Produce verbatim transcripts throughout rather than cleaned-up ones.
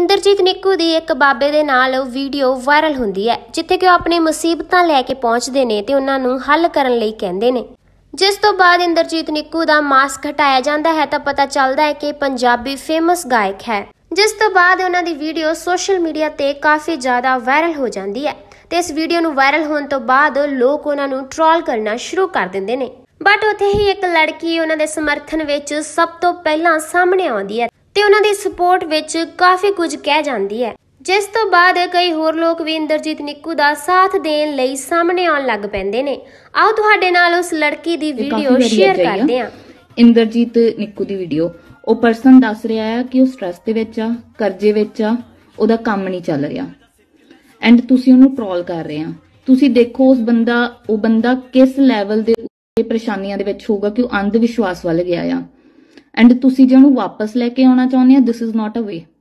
ਇੰਦਰਜੀਤ ਨਿੱਕੂ ਦੀ ਇੱਕ ਬਾਬੇ ਦੇ ਨਾਲ ਵੀਡੀਓ ਵਾਇਰਲ ਹੁੰਦੀ ਹੈ ਜਿੱਥੇ ਕਿ ਉਹ ਆਪਣੀ ਮੁਸੀਬਤਾਂ ਲੈ ਕੇ ਪਹੁੰਚਦੇ ਨੇ ਤੇ ਉਹਨਾਂ ਨੂੰ ਹੱਲ ਕਰਨ ਲਈ ਕਹਿੰਦੇ ਨੇ। ਜਿਸ ਤੋਂ ਬਾਅਦ ਇੰਦਰਜੀਤ ਨਿੱਕੂ ਦਾ ਮਾਸਕ ਹਟਾਇਆ ਜਾਂਦਾ ਹੈ ਤਾਂ ਪਤਾ ਚੱਲਦਾ ਹੈ ਕਿ ਪੰਜਾਬੀ ਫੇਮਸ ਗਾਇਕ ਹੈ। ਜਿਸ ਤੋਂ ਬਾਅਦ ਉਹਨਾਂ ਦੀ ਵੀਡੀਓ ਸੋਸ਼ਲ ਮੀਡੀਆ ਤੇ ਕਾਫੀ ਜ਼ਿਆਦਾ ਵਾਇਰਲ ਹੋ ਜਾਂਦੀ ਹੈ ਤੇ ਇਸ ਵੀਡੀਓ ਨੂੰ ਵਾਇਰਲ ਹੋਣ ਤੋਂ ਬਾਅਦ ਲੋਕ ਉਹਨਾਂ ਨੂੰ ਟ੍ਰੋਲ ਕਰਨਾ ਸ਼ੁਰੂ ਕਰ ਦਿੰਦੇ ਨੇ। ਬਟ ਉੱਥੇ ਹੀ ਇੱਕ ਲੜਕੀ ਉਹਨਾਂ ਦੇ ਸਮਰਥਨ ਵਿੱਚ ਸਭ ਤੋਂ ਪਹਿਲਾਂ ਸਾਹਮਣੇ ਆਉਂਦੀ ਹੈ ਤੇ ਉਹਨਾਂ ਦੀ ਸਪੋਰਟ ਵਿੱਚ ਕਾਫੀ ਕੁਝ ਕਹਿ ਜਾਂਦੀ ਹੈ। ਜਿਸ ਤੋਂ ਬਾਅਦ ਕਈ ਹੋਰ ਲੋਕ ਵੀ ਇੰਦਰਜੀਤ ਨਿੱਕੂ ਦਾ ਸਾਥ ਦੇਣ ਲਈ ਸਾਹਮਣੇ ਆਉਣ ਲੱਗ ਪੈਂਦੇ ਨੇ। ਆਓ ਤੁਹਾਡੇ ਨਾਲ ਉਸ ਲੜਕੀ ਦੀ ਵੀਡੀਓ ਸ਼ੇਅਰ ਕਰਦੇ ਹਾਂ। ਇੰਦਰਜੀਤ ਨਿੱਕੂ ਦੀ ਵੀਡੀਓ, ਉਹ ਪਰਸਨ ਦੱਸ ਰਿਹਾ ਹੈ ਕਿ ਉਹ ਸਟ੍ਰੈਸ ਦੇ ਵਿੱਚ ਆ, ਕਰਜ਼ੇ ਵਿੱਚ ਆ, ਉਹਦਾ ਕੰਮ ਨਹੀਂ ਚੱਲ ਰਿਹਾ ਐਂਡ ਤੁਸੀਂ ਉਹਨੂੰ ਟ੍ਰੋਲ ਕਰ ਰਹੇ ਆ। ਤੁਸੀਂ ਦੇਖੋ ਉਸ ਬੰਦਾ ਉਹ ਬੰਦਾ ਕਿਸ ਲੈਵਲ ਦੇ ਉੱਤੇ ਪਰੇਸ਼ਾਨੀਆਂ ਦੇ ਵਿੱਚ ਹੋਊਗਾ ਕਿ ਉਹ ਅੰਧ ਵਿਸ਼ਵਾਸ ਵੱਲ ਗਿਆ ਆ ਐਂਡ ਤੁਸੀਂ ਜੇ ਉਹਨੂੰ ਵਾਪਸ ਲੈ ਕੇ ਆਉਣਾ ਚਾਹੁੰਦੇ ਆ, this is not a way,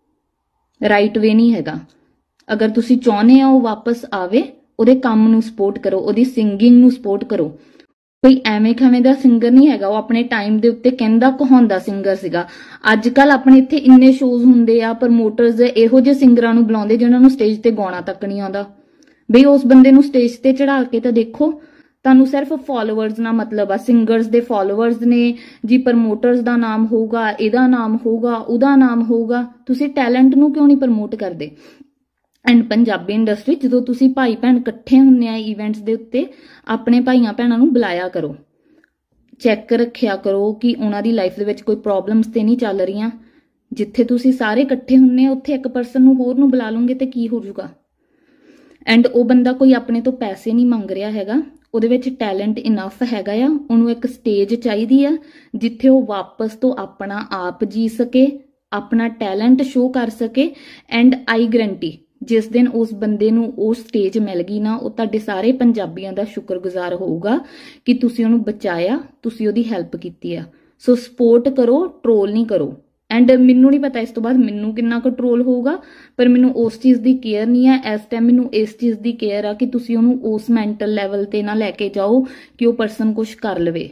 right ਵੇ ਨਹੀਂ ਹੈਗਾ। ਅਗਰ ਤੁਸੀਂ ਚਾਹੁੰਦੇ ਆ ਉਹ ਵਾਪਸ ਆਵੇ, ਉਹਦੇ ਕੰਮ ਨੂੰ ਸਪੋਰਟ ਕਰੋ, ਉਹਦੀ ਸਿੰਗਿੰਗ ਨੂੰ ਸਪੋਰਟ ਕਰੋ। ਕੋਈ ਐਵੇਂ ਖਵੇਂ ਦਾ ਸਿੰਗਰ ਨਹੀਂ ਹੈਗਾ, ਉਹ ਆਪਣੇ ਟਾਈਮ ਦੇ ਉੱਤੇ ਕਹਿੰਦਾ ਕਹਾਉਂਦਾ ਸਿੰਗਰ ਸੀਗਾ। ਅੱਜ ਕੱਲ ਆਪਣੇ ਇੱਥੇ ਇੰਨੇ ਸ਼ੋਜ਼ ਹੁੰਦੇ ਆ, ਪ੍ਰਮੋਟਰਸ ਇਹੋ ਜਿਹੇ ਸਿੰਗਰਾਂ ਨੂੰ ਬੁਲਾਉਂਦੇ ਜਿਹਨਾਂ ਨੂੰ ਸਟੇਜ ਤੇ ਗਾਉਣਾ ਤੱਕ ਨਹੀਂ ਆਉਂਦਾ। ਬਈ ਉਸ ਬੰਦੇ ਨੂੰ ਸਟੇਜ ਤੇ ਚੜਾ ਕੇ ਤਾਂ ਦੇਖੋ। ਤੁਹਾਨੂੰ ਸਿਰਫ ਫੋਲੋਅਰਸ ਨਾਲ ਮਤਲਬ ਆ, ਸਿੰਗਰਸ ਦੇ ਫੋਲੋਅਰਸ ਨੇ ਜੀ, ਪ੍ਰਮੋਟਰਸ ਦਾ ਨਾਮ ਹੋਊਗਾ, ਇਹਦਾ ਨਾਮ ਹੋਊਗਾ, ਉਹਦਾ ਨਾਮ ਹੋਊਗਾ। ਤੁਸੀਂ ਟੈਲੈਂਟ ਨੂੰ ਕਿਉਂ ਨਹੀਂ ਪ੍ਰਮੋਟ ਕਰਦੇ? ਐਂਡ ਪੰਜਾਬੀ ਇੰਡਸਟਰੀ ਜਦੋਂ ਤੁਸੀਂ ਭਾਈ ਭੈਣ ਇਕੱਠੇ ਹੁੰਦੇ ਆ ਇਵੈਂਟਸ ਦੇ ਉੱਤੇ, ਆਪਣੇ ਭਾਈਆਂ ਭੈਣਾਂ ਨੂੰ ਬੁਲਾਇਆ ਕਰੋ, ਚੈੱਕ ਰੱਖਿਆ ਕਰੋ ਕਿ ਉਹਨਾਂ ਦੀ ਲਾਈਫ ਦੇ ਵਿੱਚ ਕੋਈ ਪ੍ਰੋਬਲਮਸ ਤੇ ਨਹੀਂ ਚੱਲ ਰਹੀਆਂ। ਜਿੱਥੇ ਤੁਸੀਂ ਸਾਰੇ ਇਕੱਠੇ ਹੁੰਦੇ ਆ ਉੱਥੇ ਇੱਕ ਪਰਸਨ ਨੂੰ ਹੋਰ ਨੂੰ ਬੁਲਾ ਲਓਗੇ ਤੇ ਕੀ ਹੋ ਜਾਊਗਾ? ਐਂਡ ਉਹ ਬੰਦਾ ਕੋਈ ਆਪਣੇ ਤੋਂ ਪੈਸੇ ਨਹੀਂ ਮੰਗ ਰਿਹਾ ਹੈਗਾ, ਉਹਦੇ ਵਿੱਚ ਟੈਲੈਂਟ ਇਨਫ ਹੈਗਾ ਆ। ਉਹਨੂੰ ਇੱਕ ਸਟੇਜ ਚਾਹੀਦੀ ਆ ਜਿੱਥੇ ਉਹ ਵਾਪਸ ਤੋਂ ਆਪਣਾ ਆਪ ਜੀ ਸਕੇ, ਆਪਣਾ ਟੈਲੈਂਟ ਸ਼ੋਅ ਕਰ ਸਕੇ। ਐਂਡ ਆਈ ਗਰੰਟੀ ਜਿਸ ਦਿਨ ਉਸ ਬੰਦੇ ਨੂੰ ਉਹ ਸਟੇਜ ਮਿਲ ਗਈ ਨਾ, ਉਹ ਤੁਹਾਡੇ ਸਾਰੇ ਪੰਜਾਬੀਆਂ ਦਾ ਸ਼ੁਕਰਗੁਜ਼ਾਰ ਹੋਊਗਾ ਕਿ ਤੁਸੀਂ ਉਹਨੂੰ ਬਚਾਇਆ, ਤੁਸੀਂ ਉਹਦੀ ਹੈਲਪ ਕੀਤੀ ਆ। ਸੋ ਸਪੋਰਟ ਕਰੋ, ਟ੍ਰੋਲ ਨਹੀਂ ਕਰੋ। ਐਂਡ ਮੈਨੂੰ ਨਹੀਂ ਪਤਾ ਇਸ ਤੋਂ ਬਾਅਦ ਮੈਨੂੰ ਕਿੰਨਾ ਕੁ ਟ੍ਰੋਲ ਹੋਊਗਾ, ਪਰ ਮੈਨੂੰ ਉਸ ਚੀਜ਼ ਦੀ ਕੇਅਰ ਨਹੀਂ ਹੈ ਇਸ ਟਾਈਮ। ਮੈਨੂੰ ਇਸ ਚੀਜ਼ ਦੀ ਕੇਅਰ ਆ ਕਿ ਤੁਸੀਂ ਉਹਨੂੰ ਉਸ ਮੈਂਟਲ ਲੈਵਲ ਤੇ ਨਾ ਲੈ ਕੇ ਜਾਓ ਕਿ ਉਹ ਪਰਸਨ ਕੁਝ ਕਰ ਲਵੇ।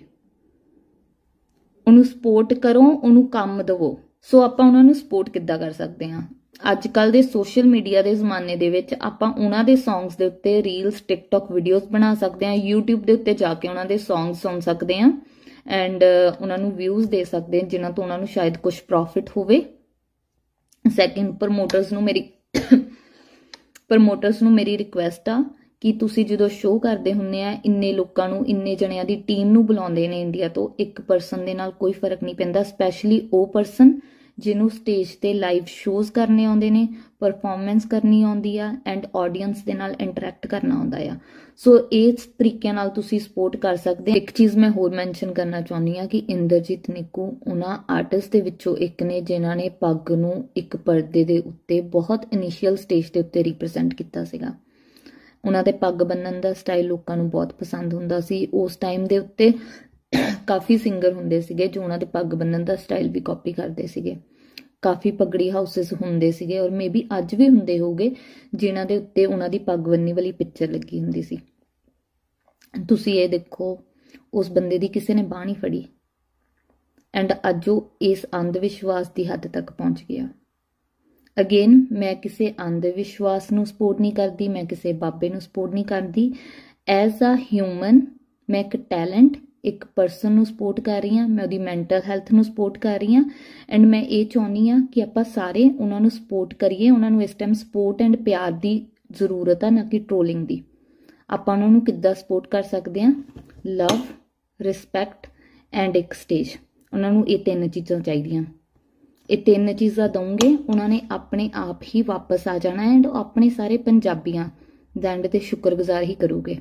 ਉਹਨੂੰ ਸਪੋਰਟ ਕਰੋ, ਉਹਨੂੰ ਕੰਮ ਦਵੋ। ਸੋ ਆਪਾਂ ਉਹਨਾਂ ਨੂੰ ਸਪੋਰਟ ਕਿੱਦਾਂ ਕਰ ਸਕਦੇ ਹਾਂ? ਅੱਜ ਕੱਲ ਦੇ ਸੋਸ਼ਲ ਮੀਡੀਆ ਦੇ ਜ਼ਮਾਨੇ ਦੇ ਵਿੱਚ ਆਪਾਂ ਉਹਨਾਂ ਦੇ ਸੌਂਗਸ ਦੇ ਉੱਤੇ ਰੀਲਸ, ਟਿਕਟੌਕ ਵੀਡੀਓਜ਼ ਬਣਾ ਸਕਦੇ ਹਾਂ। ਯੂਟਿਊਬ ਦੇ ਉੱਤੇ ਜਾ ਕੇ ਉਹਨਾਂ ਦੇ ਸੌਂਗ ਸੁਣ ਸਕਦੇ ਹਾਂ ਐਂਡ ਉਹਨਾਂ ਨੂੰ ਵਿਊਜ਼ ਦੇ ਸਕਦੇ ਹਾਂ ਜਿਨ੍ਹਾਂ ਤੋਂ ਉਹਨਾਂ ਨੂੰ ਸ਼ਾਇਦ ਕੁਝ ਪ੍ਰੋਫਿਟ ਹੋਵੇ। ਸੈਕਿੰਡ, ਪ੍ਰਮੋਟਰਸ ਨੂੰ ਮੇਰੀ ਪ੍ਰਮੋਟਰਸ ਨੂੰ ਮੇਰੀ ਰਿਕੁਐਸਟ ਆ ਕਿ ਤੁਸੀਂ ਜਦੋਂ ਸ਼ੋਅ ਕਰਦੇ ਹੁੰਦੇ ਆ, ਇੰਨੇ ਲੋਕਾਂ ਨੂੰ, ਇੰਨੇ ਜਣਿਆਂ ਦੀ ਟੀਮ ਨੂੰ ਬੁਲਾਉਂਦੇ ਨੇ ਇੰਡੀਆ ਤੋਂ, ਇੱਕ ਪਰਸਨ ਦੇ ਨਾਲ ਕੋਈ ਫਰਕ ਨਹੀਂ ਪੈਂਦਾ। ਸਪੈਸ਼ਲੀ ਉਹ ਪਰਸਨ ਜਿਹਨੂੰ ਸਟੇਜ ਤੇ ਲਾਈਵ ਸ਼ੋਜ਼ ਕਰਨੇ ਆਉਂਦੇ ਨੇ, ਪਰਫਾਰਮੈਂਸ ਕਰਨੀ ਆਉਂਦੀ ਆ ਐਂਡ ਆਡੀਅנס ਦੇ ਨਾਲ ਇੰਟਰੈਕਟ ਕਰਨਾ ਆਉਂਦਾ ਆ। ਸੋ ਇਸ ਤਰੀਕੇ ਨਾਲ ਤੁਸੀਂ ਸਪੋਰਟ ਕਰ ਸਕਦੇ। ਇੱਕ ਚੀਜ਼ ਮੈਂ ਹੋਰ ਮੈਂਸ਼ਨ ਕਰਨਾ ਚਾਹੁੰਦੀ ਆ ਕਿ ਇੰਦਰਜੀਤ ਨਿੱਕੂ ਉਹਨਾਂ ਆਰਟਿਸਟ ਦੇ ਵਿੱਚੋਂ ਇੱਕ ਨੇ ਜਿਨ੍ਹਾਂ ਨੇ ਪੱਗ ਨੂੰ ਇੱਕ ਪਰਦੇ ਦੇ ਉੱਤੇ ਬਹੁਤ ਇਨੀਸ਼ੀਅਲ ਸਟੇਜ ਦੇ ਉੱਤੇ ਰਿਪਰੈਜ਼ੈਂਟ ਕੀਤਾ ਸੀਗਾ। ਉਹਨਾਂ ਦੇ ਪੱਗ ਬੰਨਣ ਦਾ ਸਟਾਈਲ ਲੋਕਾਂ ਨੂੰ ਬਹੁਤ ਪਸੰਦ ਹੁੰਦਾ ਸੀ। ਉਸ ਟਾਈਮ ਦੇ ਉੱਤੇ ਕਾਫੀ ਸਿੰਗਰ ਹੁੰਦੇ ਸੀਗੇ ਜੋ ਉਹਨਾਂ ਦੇ ਪੱਗ ਬੰਨਣ ਦਾ ਸਟਾਈਲ ਵੀ ਕਾਪੀ ਕਰਦੇ ਸੀਗੇ। ਕਾਫੀ ਪਗੜੀ ਹਾਊਸਿਸ ਹੁੰਦੇ ਸੀਗੇ ਔਰ ਮੇ ਬੀ ਅੱਜ ਵੀ ਹੁੰਦੇ ਹੋਗੇ ਜਿਨ੍ਹਾਂ ਦੇ ਉੱਤੇ ਉਹਨਾਂ ਦੀ ਪੱਗ ਬੰਨੀ ਵਾਲੀ ਪਿਕਚਰ ਲੱਗੀ ਹੁੰਦੀ ਸੀ। ਤੁਸੀਂ ਇਹ ਦੇਖੋ, ਉਸ ਬੰਦੇ ਦੀ ਕਿਸੇ ਨੇ ਬਾਂਹ ਨਹੀਂ ਫੜੀ ਐਂਡ ਅੱਜ ਉਹ ਇਸ ਅੰਧ ਵਿਸ਼ਵਾਸ ਦੀ ਹੱਦ ਤੱਕ ਪਹੁੰਚ ਗਿਆ। ਅਗੇਨ, ਮੈਂ ਕਿਸੇ ਅੰਧ ਵਿਸ਼ਵਾਸ ਨੂੰ ਸਪੋਰਟ ਨਹੀਂ ਕਰਦੀ, ਮੈਂ ਕਿਸੇ ਬਾਬੇ ਨੂੰ ਸਪੋਰਟ ਨਹੀਂ ਕਰਦੀ। ਐਜ਼ ਅ ਹਿਊਮਨ ਮੈਂ ਇੱਕ ਟੈਲੈਂਟ, ਇੱਕ ਪਰਸਨ ਨੂੰ ਸਪੋਰਟ ਕਰ ਰਹੀ ਹਾਂ। ਮੈਂ ਉਹਦੀ ਮੈਂਟਲ ਹੈਲਥ ਨੂੰ ਸਪੋਰਟ ਕਰ ਰਹੀ ਹਾਂ ਐਂਡ ਮੈਂ ਇਹ ਚਾਹੁੰਦੀ ਹਾਂ ਕਿ ਆਪਾਂ ਸਾਰੇ ਉਹਨਾਂ ਨੂੰ ਸਪੋਰਟ ਕਰੀਏ। ਉਹਨਾਂ ਨੂੰ ਇਸ ਟਾਈਮ ਸਪੋਰਟ ਐਂਡ ਪਿਆਰ ਦੀ ਜ਼ਰੂਰਤ ਆ, ਨਾ ਕਿ ਟ੍ਰੋਲਿੰਗ ਦੀ। ਆਪਾਂ ਉਹਨਾਂ ਨੂੰ ਕਿੱਦਾਂ ਸਪੋਰਟ ਕਰ ਸਕਦੇ ਹਾਂ? ਲਵ, ਰਿਸਪੈਕਟ ਐਂਡ ਇੱਕ ਸਟੇਜ। ਉਹਨਾਂ ਨੂੰ ਇਹ ਤਿੰਨ ਚੀਜ਼ਾਂ ਚਾਹੀਦੀਆਂ। ਇਹ ਤਿੰਨ ਚੀਜ਼ਾਂ ਦਊਂਗੇ, ਉਹਨਾਂ ਨੇ ਆਪਣੇ ਆਪ ਹੀ ਵਾਪਸ ਆ ਜਾਣਾ ਐਂਡ ਉਹ ਆਪਣੇ ਸਾਰੇ ਪੰਜਾਬੀਆਂ ਦੇ ਐਂਡ ਤੇ ਸ਼ੁਕਰਗੁਜ਼ਾਰ ਹੀ ਕਰੂਗੇ।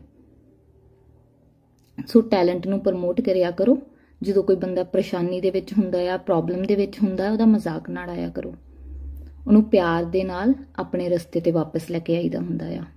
ਸੋ ਟੈਲੈਂਟ ਨੂੰ ਪ੍ਰਮੋਟ ਕਰਿਆ ਕਰੋ। ਜਦੋਂ ਕੋਈ ਬੰਦਾ ਪਰੇਸ਼ਾਨੀ ਦੇ ਵਿੱਚ ਹੁੰਦਾ ਆ, ਪ੍ਰੋਬਲਮ ਦੇ ਵਿੱਚ ਹੁੰਦਾ, ਉਹਦਾ ਮਜ਼ਾਕ ਨਾ ਉਡਾਇਆ ਕਰੋ। ਉਹਨੂੰ ਪਿਆਰ ਦੇ ਨਾਲ ਆਪਣੇ ਰਸਤੇ ਤੇ ਵਾਪਸ ਲੈ ਕੇ ਆਈਦਾ ਹੁੰਦਾ ਆ।